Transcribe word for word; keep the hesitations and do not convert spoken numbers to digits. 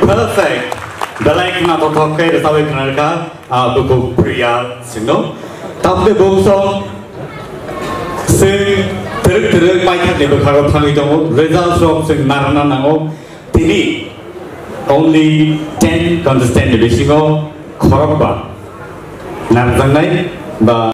perfect. Dalai kena totok ke desawe kenalka, buku pria sino. Tapi bungsu, sing teruk teruk macam ni berkaro tangi dong. Result from sing narana nango, tini only ten contestant di sini ko korok ba. Narasang nai ba.